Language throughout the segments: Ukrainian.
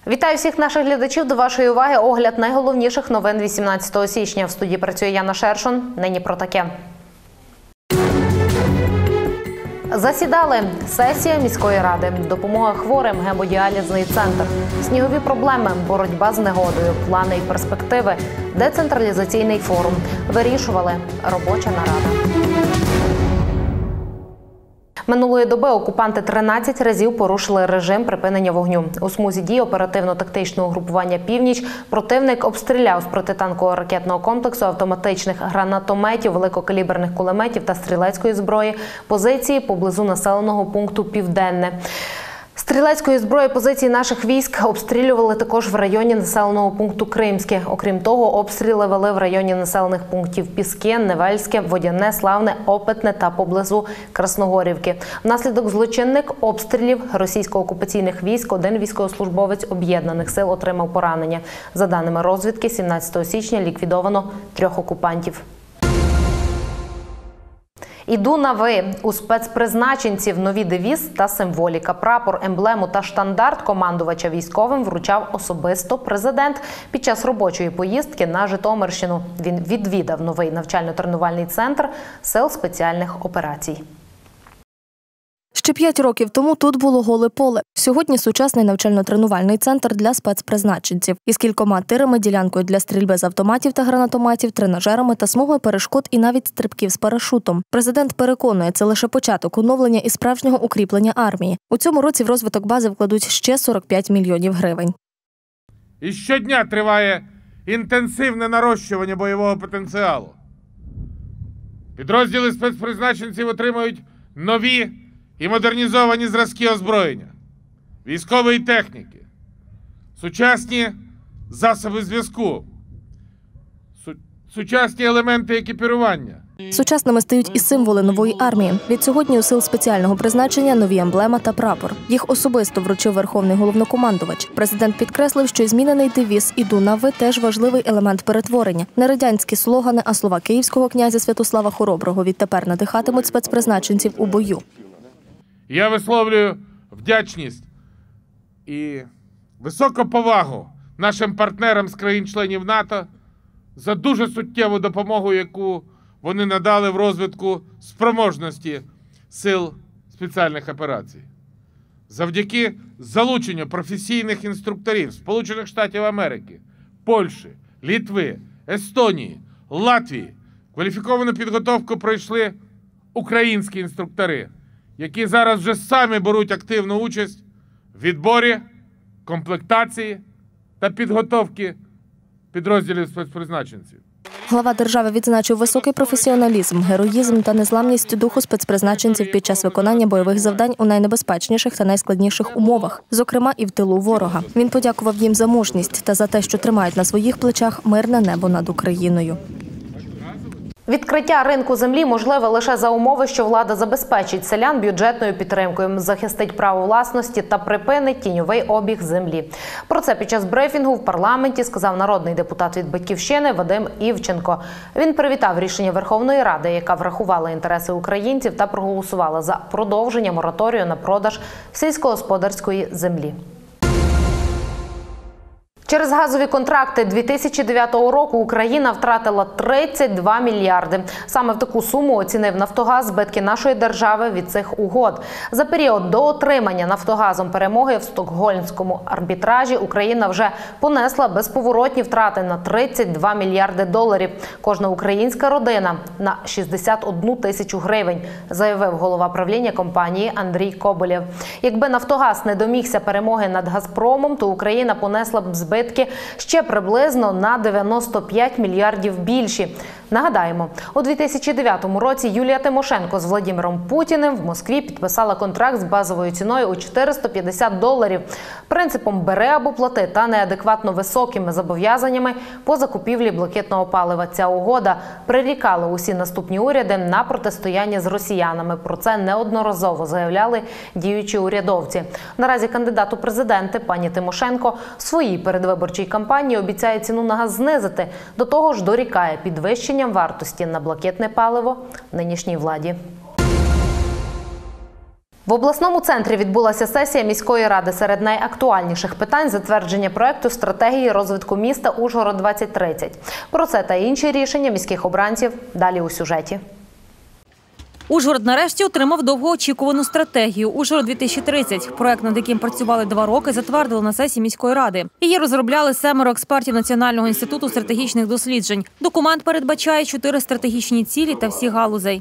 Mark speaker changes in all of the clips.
Speaker 1: Вітаю всіх наших глядачів. До вашої уваги огляд найголовніших новин 18 січня. В студії працює Яна Шершун. Нині про таке. Засідали. Сесія міської ради. Допомога хворим. Гемодіалізний центр. Снігові проблеми. Боротьба з негодою. Плани і перспективи. Децентралізаційний форум. Вирішували. Робоча нарада. Минулої доби окупанти 13 разів порушили режим припинення вогню. У смузі дій оперативно-тактичного угрупування «Північ» противник обстріляв з протитанкового ракетного комплексу, автоматичних гранатометів, великокаліберних кулеметів та стрілецької зброї позиції поблизу населеного пункту «Південне». Стрілецької зброї позиції наших військ обстрілювали також в районі населеного пункту Кримське. Окрім того, обстріли вели в районі населених пунктів Піски, Невельське, Водяне, Славне, Опитне та поблизу Красногорівки. Внаслідок злочинних обстрілів російсько-окупаційних військ один військовослужбовець об'єднаних сил отримав поранення. За даними розвідки, 17 січня ліквідовано 3 окупантів. «Іду на ви». У спецпризначенців нові девіз та символіка. Прапор, емблему та штандарт командувача військовим вручав особисто президент під час робочої поїздки на Житомирщину. Він відвідав новий навчально-тренувальний центр Сил спеціальних операцій.
Speaker 2: Ще 5 років тому тут було голе поле. Сьогодні сучасний навчально-тренувальний центр для спецпризначенців. Із кількома тирами, ділянкою для стрільби з автоматів та гранатометів, тренажерами та смугою перешкод і навіть стрибків з парашутом. Президент переконує, це лише початок оновлення і справжнього укріплення армії. У цьому році в розвиток бази вкладуть ще 45 мільйонів гривень.
Speaker 3: І щодня триває інтенсивне нарощування бойового потенціалу. Підрозділи спецпризначенців отримують нові і модернізовані зразки озброєння, військової техніки, сучасні засоби зв'язку, сучасні елементи екіпірування.
Speaker 2: Сучасними стають і символи нової армії. Відсьогодні у сил спеціального призначення нові емблема та прапор. Їх особисто вручив Верховний головнокомандувач. Президент підкреслив, що змінений девіз «Іду на ви» теж важливий елемент перетворення. Не радянські слогани, а слова київського князя Святослава Хороброго відтепер надихатимуть спецпризначенців у бою.
Speaker 3: Я висловлюю вдячність і високу повагу нашим партнерам з країн-членів НАТО за дуже суттєву допомогу, яку вони надали в розвитку спроможності сил спеціальних операцій. Завдяки залученню професійних інструкторів Сполучених Штатів Америки, Польщі, Литви, Естонії, Латвії кваліфіковану підготовку пройшли українські інструктори, які зараз вже самі беруть активну участь в відборі, комплектації та підготовки підрозділів спецпризначенців.
Speaker 2: Глава держави відзначив високий професіоналізм, героїзм та незламність духу спецпризначенців під час виконання бойових завдань у найнебезпечніших та найскладніших умовах, зокрема і в тилу ворога. Він подякував їм за мужність та за те, що тримають на своїх плечах мирне небо над Україною.
Speaker 1: Відкриття ринку землі можливе лише за умови, що влада забезпечить селян бюджетною підтримкою, захистить право власності та припинить тіньовий обіг землі. Про це під час брифінгу в парламенті сказав народний депутат від «Батьківщини» Вадим Івченко. Він привітав рішення Верховної Ради, яка врахувала інтереси українців та проголосувала за продовження мораторію на продаж сільськогосподарської землі. Через газові контракти 2009 року Україна втратила 32 мільярди. Саме в таку суму оцінив «Нафтогаз» збитки нашої держави від цих угод. За період до отримання «Нафтогазом» перемоги в стокгольмському арбітражі Україна вже понесла безповоротні втрати на 32 мільярди доларів. Кожна українська родина на 61 тисячу гривень, заявив голова правління компанії Андрій Коболєв. Якби «Нафтогаз» не домігся перемоги над «Газпромом», то Україна понесла б збитки ще приблизно на 95 мільярдів більші. Нагадаємо, у 2009 році Юлія Тимошенко з Владимиром Путіним в Москві підписала контракт з базовою ціною у $450. Принципом «бери або плати» та неадекватно високими зобов'язаннями по закупівлі блакитного палива. Ця угода прирікала усі наступні уряди на протистояння з росіянами. Про це неодноразово заявляли діючі урядовці. Наразі кандидат у президенти пані Тимошенко в своїй передвиборчій кампанії обіцяє ціну на газ знизити. До того ж дорікає підвищенням вартості на блакитне паливо нинішній владі. В обласному центрі відбулася сесія міської ради. Серед найактуальніших питань – затвердження проекту стратегії розвитку міста Ужгород-2030. Про це та інші рішення міських обранців далі у сюжеті.
Speaker 4: Ужгород нарешті отримав довгоочікувану стратегію «Ужгород-2030». Проект, над яким працювали 2 роки, затвердили на сесії міської ради. Її розробляли 7 експертів Національного інституту стратегічних досліджень. Документ передбачає 4 стратегічні цілі та всіх галузей.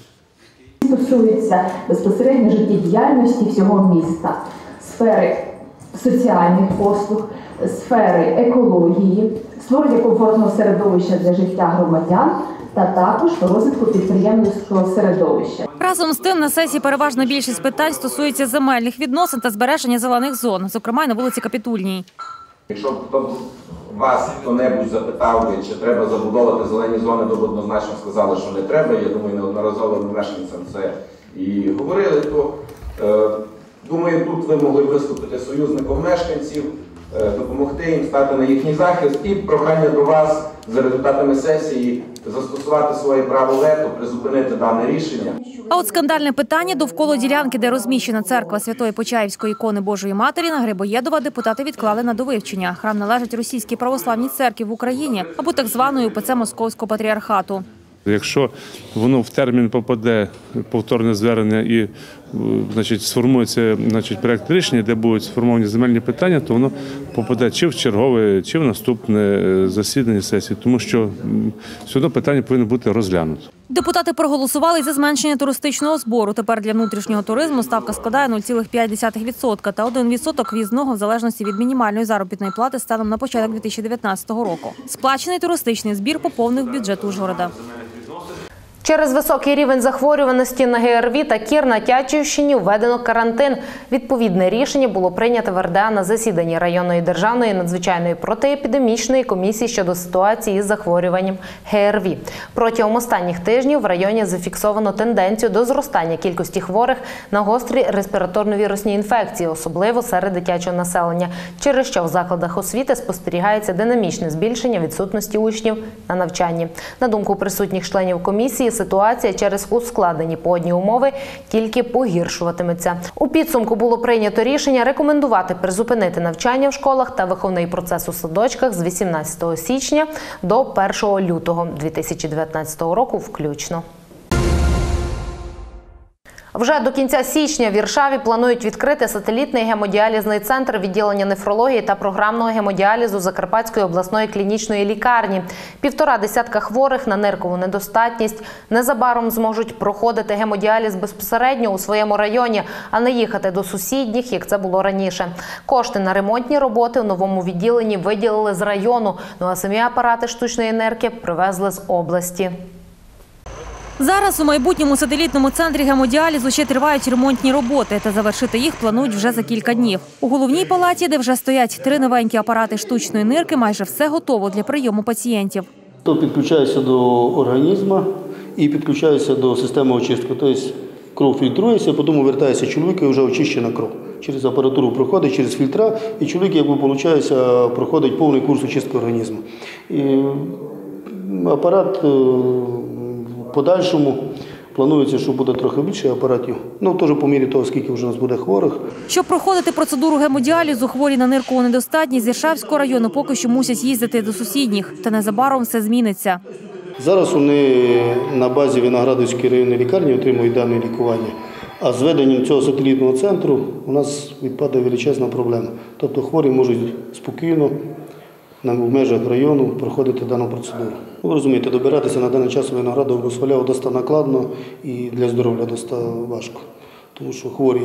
Speaker 5: Стосується безпосередньо життєдіяльності всього міста, сфери соціальних послуг, сфери екології, створення комфортного середовища для життя громадян та також розвитку підприємницького середовища.
Speaker 4: Разом з тим, на сесії переважна більшість питань стосується земельних відносин та збереження зелених зон, зокрема й на вулиці Капітульній.
Speaker 6: Якщо б вас хто-небудь запитав, чи треба забудовувати зелені зони, то б однозначно сказали, що не треба. Я думаю, неодноразово мешканцям це і говорили. То, думаю, тут ви могли виступити союзником мешканців, допомогти їм, стати на їхній захист. І прохання до вас за результатами сесії застосувати своє право вето, призупинити дане рішення.
Speaker 4: А от скандальне питання довкола ділянки, де розміщена церква Святої Почаївської ікони Божої Матері на Грибоєдова, депутати відклали на довивчення. Храм належить Російській православній церкві в Україні або так званої УПЦ Московського патріархату.
Speaker 7: Якщо воно в термін попаде, повторне звернення і сформується проект рішення, де будуть сформовані земельні питання, то воно попаде чи в чергове, чи в наступне засідання сесії, тому що все одно питання повинно бути розглянуто.
Speaker 4: Депутати проголосували за зменшення туристичного збору. Тепер для внутрішнього туризму ставка складає 0,5% та 1% в'їзного в залежності від мінімальної заробітної плати станом на початок 2019 року. Сплачений туристичний збір поповнив бюджет Ужгорода.
Speaker 1: Через високий рівень захворюваності на ГРВІ та кір на Тячівщині введено карантин. Відповідне рішення було прийнято в РДА на засіданні районної державної надзвичайної протиепідемічної комісії щодо ситуації із захворюванням ГРВІ. Протягом останніх тижнів в районі зафіксовано тенденцію до зростання кількості хворих на гострі респіраторно-вірусні інфекції, особливо серед дитячого населення, через що в закладах освіти спостерігається динамічне збільшення відсутності учнів на навчанні. На думку присутніх членів комісії, ситуація через ускладнені погодні умови тільки погіршуватиметься. У підсумку було прийнято рішення рекомендувати призупинити навчання в школах та виховний процес у садочках з 18 січня до 1 лютого 2019 року включно. Вже до кінця січня в Іршаві планують відкрити сателітний гемодіалізний центр відділення нефрології та програмного гемодіалізу Закарпатської обласної клінічної лікарні. 1,5 десятка хворих на ниркову недостатність незабаром зможуть проходити гемодіаліз безпосередньо у своєму районі, а не їхати до сусідніх, як це було раніше. Кошти на ремонтні роботи у новому відділенні виділили з району, а самі апарати штучної нирки привезли з області.
Speaker 4: Зараз у майбутньому сателітному центрі гемодіалізу ще тривають ремонтні роботи, та завершити їх планують вже за кілька днів. У головній палаті, де вже стоять 3 новенькі апарати штучної нирки, майже все готово для прийому пацієнтів.
Speaker 8: То підключається до організму і підключається до системи очистки. Тобто кров фільтрується, потім вертається чоловік і вже очищена кров. Через апаратуру проходить, через фільтра, і чоловік, проходить повний курс очистки організму. І апарат в подальшому планується, що буде трохи більше апаратів. Теж по мірі того, скільки вже у нас буде хворих.
Speaker 4: Щоб проходити процедуру гемодіалізу, хворі на ниркову недостатність з Іршавського району поки що мусять їздити до сусідніх. Та незабаром все зміниться.
Speaker 8: Зараз вони на базі Виноградівської районної лікарні отримують дане лікування. А з введенням цього сателітного центру у нас відпаде величезна проблема. Тобто хворі можуть спокійно в межах району проходити дану процедуру. Ви розумієте, добиратися на даний час у Виноградов до Сваляв досить накладно і для здоров'я досить важко. Тому що хворі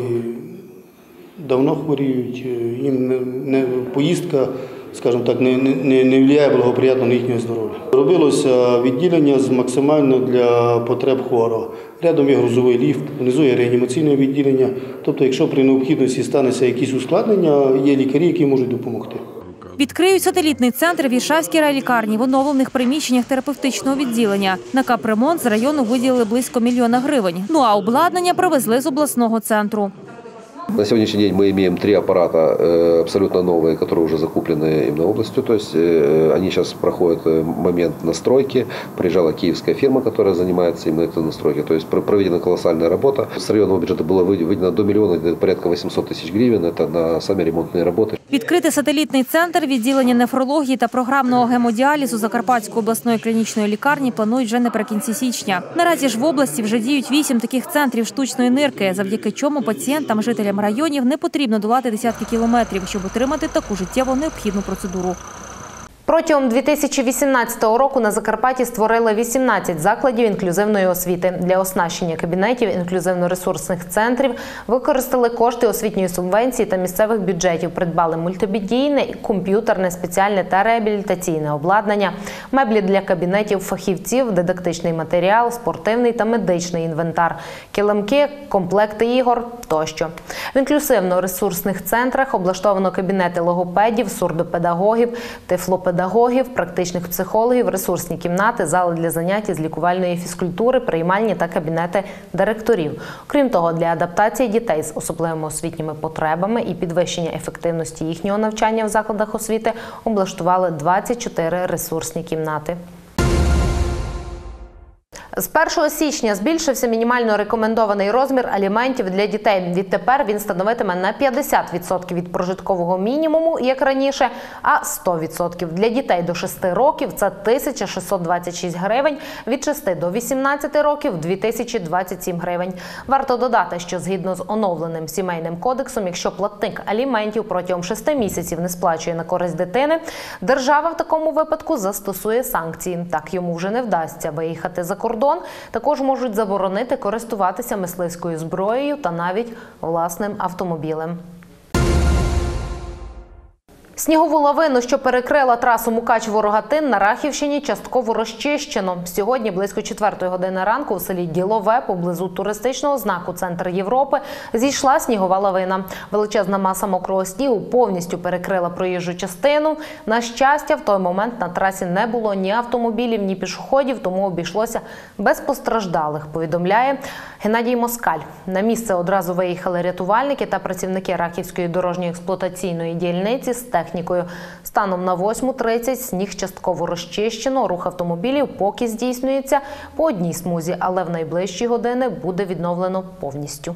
Speaker 8: давно хворіють, їм поїздка, скажімо так, не впливає благоприятно на їхнє здоров'я. Робилося відділення максимально для потреб хворого. Рядом є грузовий ліфт, внизу є реанімаційне відділення. Тобто, якщо при необхідності станеться якісь ускладнення, є лікарі, які можуть допомогти.
Speaker 4: Відкриють сателітний центр в Іршавській райлікарні в оновлених приміщеннях терапевтичного відділення. На капремонт з району виділили близько 1 мільйона гривень. А обладнання привезли з обласного центру.
Speaker 9: На сегодняшний день мы имеем 3 аппарата абсолютно новые, которые уже закуплены именно областью. То есть они сейчас проходят момент настройки. Приезжала киевская фирма, которая занимается именно этой настройкой. То есть проведена колоссальная работа. С районного бюджета было выделено до миллиона, порядка 800 тысяч гривен. Это на сами ремонтные работы.
Speaker 4: Відкрити сателітний центр відділення нефрології та програмного гемодіалізу Закарпатської обласної клінічної лікарні планують вже наприкінці січня. Наразі ж в області вже діють 8 таких центрів штучної нирки, завдяки чому пацієнтам, жителям районів не потрібно долати десятки кілометрів, щоб отримати таку життєво необхідну процедуру.
Speaker 1: Протягом 2018 року на Закарпатті створили 18 закладів інклюзивної освіти. Для оснащення кабінетів інклюзивно-ресурсних центрів використали кошти освітньої субвенції та місцевих бюджетів, придбали мультимедійне, комп'ютерне, спеціальне та реабілітаційне обладнання, меблі для кабінетів фахівців, дидактичний матеріал, спортивний та медичний інвентар, килимки, комплекти ігор тощо. В інклюзивно-ресурсних центрах облаштовано кабінети логопедів, сурдопедагогів, тифлопедагогів, практичних психологів, ресурсні кімнати, зали для занять з лікувальної фізкультури, приймальні та кабінети директорів. Крім того, для адаптації дітей з особливими освітніми потребами і підвищення ефективності їхнього навчання в закладах освіти облаштували 24 ресурсні кімнати. З 1 січня збільшився мінімально рекомендований розмір аліментів для дітей. Відтепер він становитиме на 50% від прожиткового мінімуму, як раніше, а 100%. Для дітей до 6 років – це 1626 гривень, від 6 до 18 років – 2027 гривень. Варто додати, що згідно з оновленим сімейним кодексом, якщо платник аліментів протягом 6 місяців не сплачує на користь дитини, держава в такому випадку застосує санкції. Так йому вже не вдасться виїхати за кордон. Також можуть заборонити користуватися мисливською зброєю та навіть власним автомобілем. Снігову лавину, що перекрила трасу Мукач-Ворогатин, на Рахівщині частково розчищено. Сьогодні близько 4 години ранку у селі Ділове, поблизу туристичного знаку «Центр Європи», зійшла снігова лавина. Величезна маса мокрого снігу повністю перекрила проїжджу частину. На щастя, в той момент на трасі не було ні автомобілів, ні пішоходів, тому обійшлося без постраждалих, повідомляє Геннадій Москаль. На місце одразу виїхали рятувальники та працівники Рахівської дорожньо-експлуатаційної дільниці з технікою. Станом на 8:30 сніг частково розчищено, рух автомобілів поки здійснюється по одній смузі, але в найближчі години буде відновлено повністю.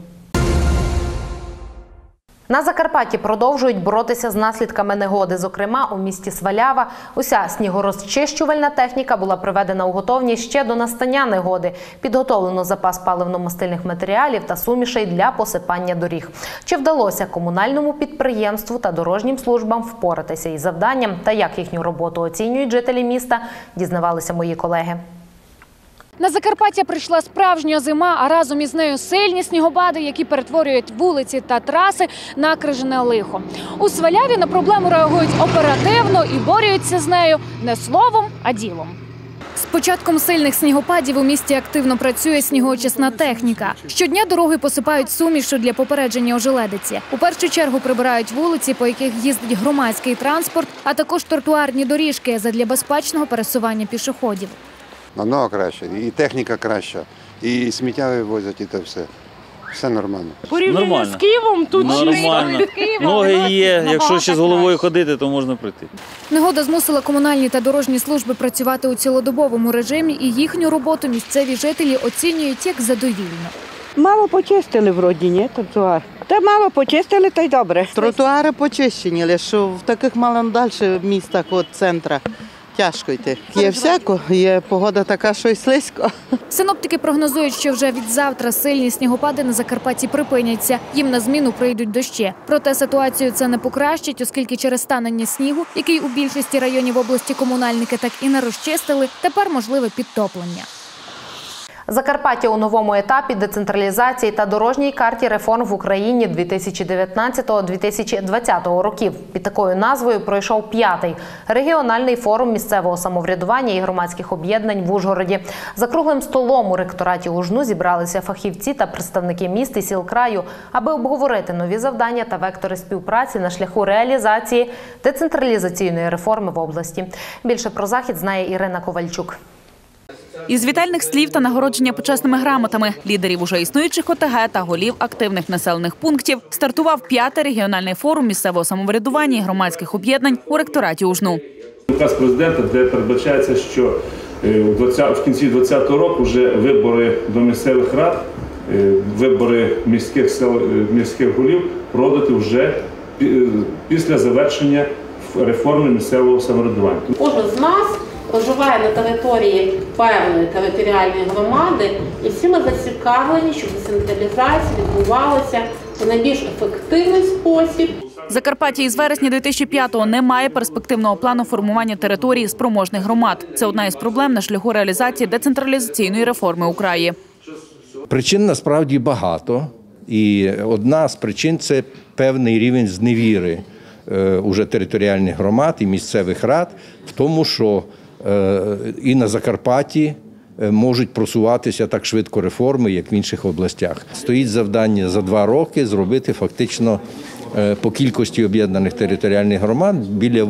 Speaker 1: На Закарпатті продовжують боротися з наслідками негоди. Зокрема, у місті Свалява уся снігорозчищувальна техніка була приведена у готовність ще до настання негоди. Підготовлено запас паливно-мастильних матеріалів та сумішей для посипання доріг. Чи вдалося комунальному підприємству та дорожнім службам впоратися із завданням та як їхню роботу оцінюють жителі міста, дізнавалися мої колеги.
Speaker 10: На Закарпаття прийшла справжня зима, а разом із нею сильні снігопади, які перетворюють вулиці та траси на крижане лихо. У Сваляві на проблему реагують оперативно і борються з нею не словом, а ділом. З початком сильних снігопадів у місті активно працює снігоочисна техніка. Щодня дороги посипають сумішю для попередження ожеледиці. У першу чергу прибирають вулиці, по яких їздить громадський транспорт, а також тротуарні доріжки задля безпечного пересування пішоходів.
Speaker 11: Намного краще, і техніка краща, і сміття вивозять, і те все. Все нормально.
Speaker 12: Порівняно з Києвом тут нормально. Ноги є, якщо ще з головою ходити, то можна пройти.
Speaker 10: Негода змусила комунальні та дорожні служби працювати у цілодобовому режимі, і їхню роботу місцеві жителі оцінюють як задовільно.
Speaker 13: Мало почистили вроді, ні, тротуар. Та мало почистили, та й добре.
Speaker 14: Тротуари почищені, але що в таких мало далі містах від центру. Тяжко йти. Є всяко, є погода така, що й слизько.
Speaker 10: Синоптики прогнозують, що вже від завтра сильні снігопади на Закарпатті припиняться. Їм на зміну прийдуть дощі. Проте ситуацію це не покращить, оскільки через танення снігу, який у більшості районів області комунальники так і не розчистили, тепер можливе підтоплення.
Speaker 1: Закарпаття у новому етапі децентралізації та дорожній карті реформ в Україні 2019-2020 років. Під такою назвою пройшов 5-й регіональний форум місцевого самоврядування і громадських об'єднань в Ужгороді. За круглим столом у ректораті УЖНУ зібралися фахівці та представники міст і сіл краю, аби обговорити нові завдання та вектори співпраці на шляху реалізації децентралізаційної реформи в області. Більше про захід знає Ірина Ковальчук.
Speaker 4: Із вітальних слів та нагородження почесними грамотами лідерів уже існуючих ОТГ та голів активних населених пунктів стартував 5-й регіональний форум місцевого самоврядування і громадських об'єднань у ректораті УЖНУ.
Speaker 7: Указ президента, де передбачається, що в кінці 2020 року вже вибори до місцевих рад, вибори міських голів проводити вже після завершення реформи місцевого самоврядування.
Speaker 15: Кожен з нас проживає на території певної територіальної громади, і всі ми зацікавлені, щоб децентралізація відбувалася в найбільш ефективний спосіб.
Speaker 4: Закарпаття із вересня 2005-го не має перспективного плану формування території спроможних громад. Це одна із проблем на шляху реалізації децентралізаційної реформи у краї.
Speaker 16: Причин насправді багато. І одна з причин – це певний рівень зневіри уже територіальних громад і місцевих рад в тому, що і на Закарпатті можуть просуватися так швидко реформи, як в інших областях. Стоїть завдання за 2 роки зробити фактично по кількості об'єднаних територіальних громад біля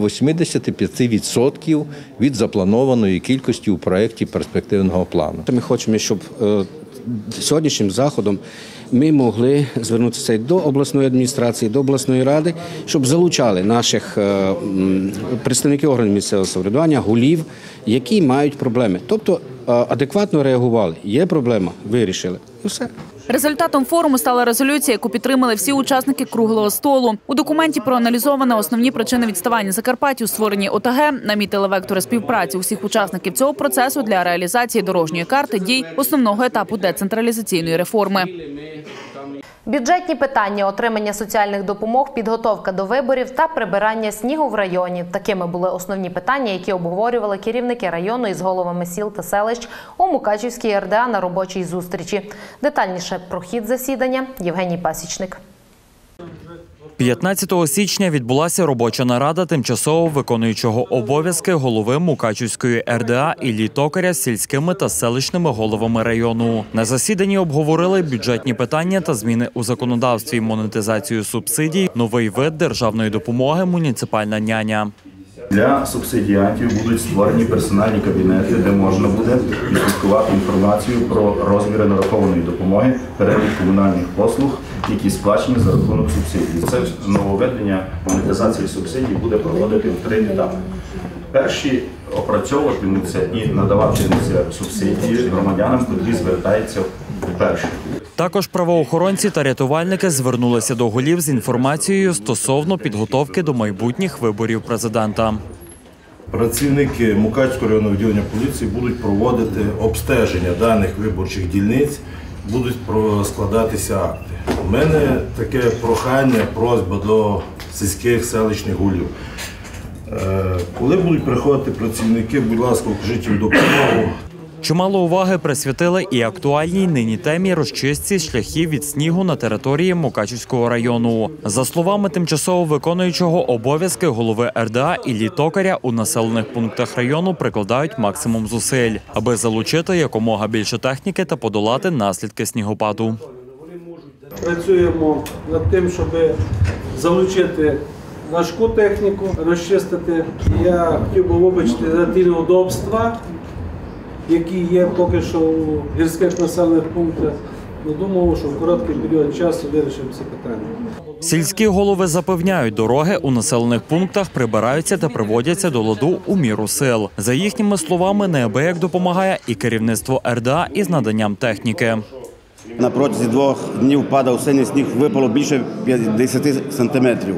Speaker 16: 85% від запланованої кількості у проєкті перспективного плану.
Speaker 17: Ми хочемо, щоб сьогоднішнім заходом ми могли звернутися до обласної адміністрації, до обласної ради, щоб залучали наших представників органів місцевого самоврядування, голів, які мають проблеми. Тобто адекватно реагували. Є проблема – вирішили. І все.
Speaker 4: Результатом форуму стала резолюція, яку підтримали всі учасники круглого столу. У документі проаналізовано основні причини відставання Закарпаття у створенні ОТГ, намітили вектори співпраці усіх учасників цього процесу для реалізації дорожньої карти дій основного етапу децентралізаційної реформи.
Speaker 1: Бюджетні питання, отримання соціальних допомог, підготовка до виборів та прибирання снігу в районі. Такими були основні питання, які обговорювали керівники району із головами сіл та селищ у Мукачівській РДА на робочій зустрічі. Детальніше про хід засідання Євгеній Пасічник.
Speaker 18: 15 січня відбулася робоча нарада тимчасово виконуючого обов'язки голови Мукачівської РДА Іллі Токаря з сільськими та селищними головами району. На засіданні обговорили бюджетні питання та зміни у законодавстві, монетизацію субсидій, новий вид державної допомоги «Муніципальна няня».
Speaker 19: Для субсидіантів будуть створені персональні кабінети, де можна буде відслідкувати інформацію про розміри нарахованої допомоги, перелік комунальних послуг, які сплачені за рахунок субсидій. Це нововведення монетизації субсидій буде проводити в 3 етапи. Перші опрацьовуватимуться і надаватимуться субсидії громадянам, котрі звертаються вперше.
Speaker 18: Також правоохоронці та рятувальники звернулися до голів з інформацією стосовно підготовки до майбутніх виборів президента.
Speaker 20: Працівники Мукачівського районного відділення поліції будуть проводити обстеження даних виборчих дільниць, будуть складатися акти. У мене таке прохання, просьба до сільських селищних голів. Коли будуть приходити працівники, будь ласка, окажіть їм допомогу.
Speaker 18: Чимало уваги присвятили і актуальній нині темі розчистці шляхів від снігу на території Мукачівського району. За словами тимчасово виконуючого обов'язки голови РДА Іллі Токаря, у населених пунктах району прикладають максимум зусиль, аби залучити якомога більше техніки та подолати наслідки снігопаду.
Speaker 21: Працюємо над тим, щоб залучити важку техніку, розчистити. Я хотів би вибачити за ті неудобства, які є поки що у гірських населених пунктах. Думаю, що в короткий період часу вирішимо ці питання.
Speaker 18: Сільські голови запевняють, дороги у населених пунктах прибираються та приводяться до ладу у міру сил. За їхніми словами, неабияк допомагає і керівництво РДА із наданням техніки.
Speaker 22: На протязі 2 днів падав сильний сніг, випало більше 50 сантиметрів.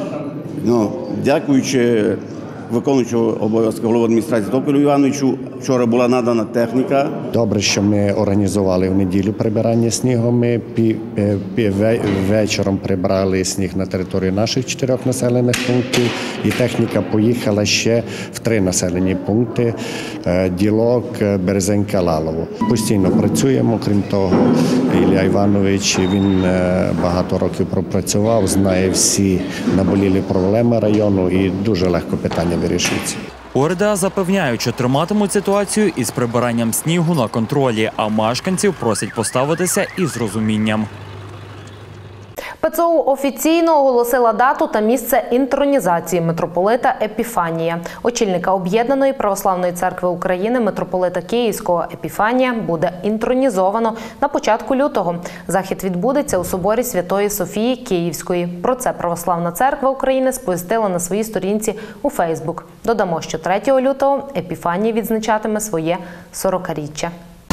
Speaker 22: Дякуючи виконуючого обов'язки голови адміністрації Токарю Івановичу, вчора була надана техніка.
Speaker 23: Добре, що ми організували в неділю прибирання снігу. Ми вечором прибрали сніг на території наших 4 населених пунктів. І техніка поїхала ще в 3 населені пункти – Ділок, Березенька, Лалово. Постійно працюємо, крім того, Ілля Іванович, він багато років пропрацював, знає всі наболілі проблеми району і дуже легко питання вирішується.
Speaker 18: У РДА запевняють, що триматимуть ситуацію із прибиранням снігу на контролі, а мешканців просять поставитися із розумінням.
Speaker 1: ПЦУ офіційно оголосила дату та місце інтронізації митрополита Епіфанія. Очільника Об'єднаної православної церкви України митрополита Київського Епіфанія буде інтронізовано на початку лютого. Захід відбудеться у соборі Святої Софії Київської. Про це Православна церква України сповістила на своїй сторінці у Фейсбук. Додамо, що 3 лютого Епіфаній відзначатиме своє 40-річчя.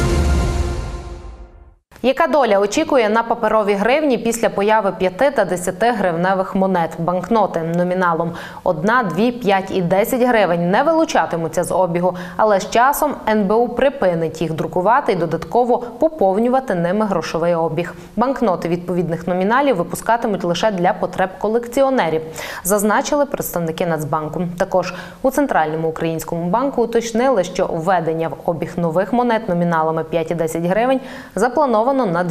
Speaker 1: Яка доля очікує на паперові гривні після появи 5 та 10 гривневих монет? Банкноти номіналом 1, 2, 5 і 10 гривень не вилучатимуться з обігу, але з часом НБУ припинить їх друкувати і додатково поповнювати ними грошовий обіг. Банкноти відповідних номіналів випускатимуть лише для потреб колекціонерів, зазначили представники Нацбанку. Також у Центральному українському банку уточнили, що введення в обіг нових монет номіналами 5 і 10 гривень заплановано на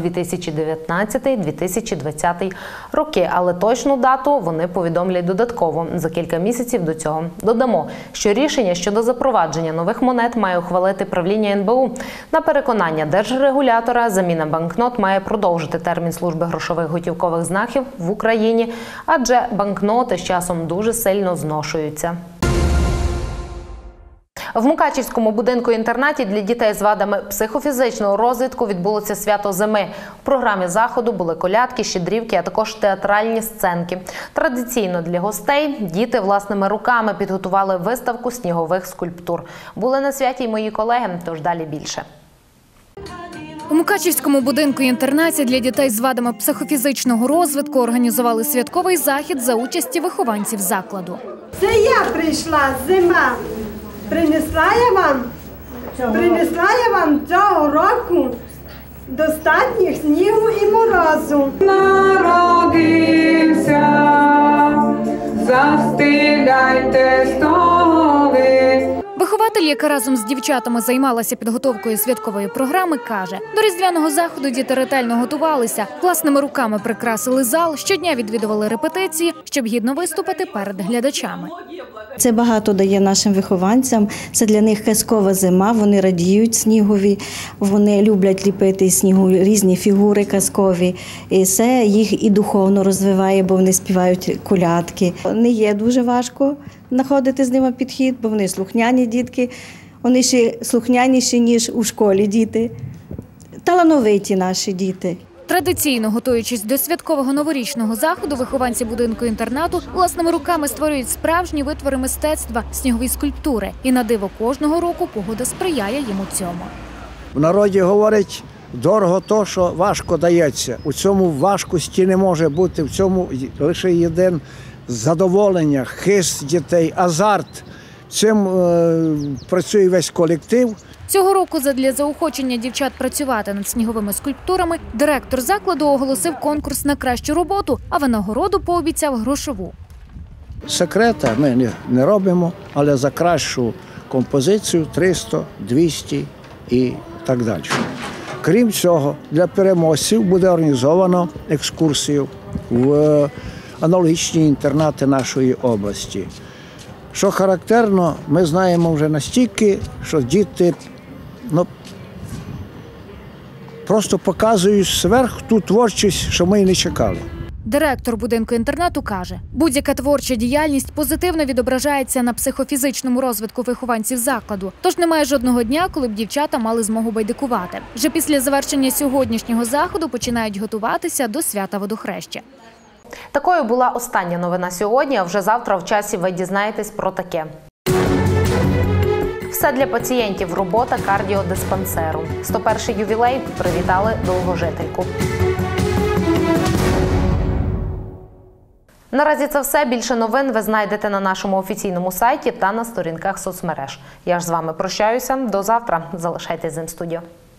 Speaker 1: 2019-2020 роки, але точну дату вони повідомлять додатково за кілька місяців до цього. Додамо, що рішення щодо запровадження нових монет має ухвалити правління НБУ. На переконання держрегулятора, заміна банкнот має продовжити термін служби грошових готівкових знаків в Україні, адже банкноти з часом дуже сильно зношуються. В Мукачівському будинку-інтернаті для дітей з вадами психофізичного розвитку відбулося свято зими. У програмі заходу були колядки, щедрівки, а також театральні сценки. Традиційно для гостей діти власними руками підготували виставку снігових скульптур. Були на святі й мої колеги, тож далі більше.
Speaker 10: У Мукачівському будинку-інтернаті для дітей з вадами психофізичного розвитку організували святковий захід за участі вихованців закладу.
Speaker 2: Це я прийшла, зима. Принесла я вам цього року достатньо снігу і морозу.
Speaker 3: Народився, застеляйте столи.
Speaker 10: Вихователь, яка разом з дівчатами займалася підготовкою святкової програми, каже, до різдвяного заходу діти ретельно готувалися, власними руками прикрасили зал, щодня відвідували репетиції, щоб гідно виступити перед глядачами.
Speaker 5: Це багато дає нашим вихованцям, це для них казкова зима, вони радіють снігові, вони люблять ліпити із снігу різні фігури казкові. І це їх і духовно розвиває, бо вони співають колядки. Не є дуже важко знаходити з ними підхід, бо вони слухняні дітки, вони ще слухняніші, ніж у школі діти. Талановиті наші діти.
Speaker 10: Традиційно, готуючись до святкового новорічного заходу, вихованці будинку-інтернату власними руками створюють справжні витвори мистецтва – снігові скульптури. І на диво кожного року погода сприяє їм у цьому.
Speaker 24: В народі говорять, дорого то, що важко дається. У цьому важкості не може бути, в цьому лише єдине задоволення, хист дітей, азарт. Цим працює весь колектив.
Speaker 10: Цього року задля заохочення дівчат працювати над сніговими скульптурами директор закладу оголосив конкурс на кращу роботу, а винагороду пообіцяв грошову.
Speaker 24: Секрета ми не робимо, але за кращу композицію 300, 200 і так далі. Крім цього, для переможців буде організовано екскурсію в аналогічні інтернати нашої області. Що характерно, ми знаємо вже настільки, що діти просто показують зверху ту творчість, що ми і не чекали.
Speaker 10: Директор будинку-інтернату каже, будь-яка творча діяльність позитивно відображається на психофізичному розвитку вихованців закладу. Тож немає жодного дня, коли б дівчата мали змогу байдикувати. Вже після завершення сьогоднішнього заходу починають готуватися до свята Водохреща.
Speaker 1: Такою була остання новина сьогодні, а вже завтра в часі ви дізнаєтесь про таке. Все для пацієнтів. Робота кардіодиспансеру. 101-й ювілей привітали довгожительку. Наразі це все. Більше новин ви знайдете на нашому офіційному сайті та на сторінках соцмереж. Я ж з вами прощаюся. До завтра. Залишайтесь з М-студіо.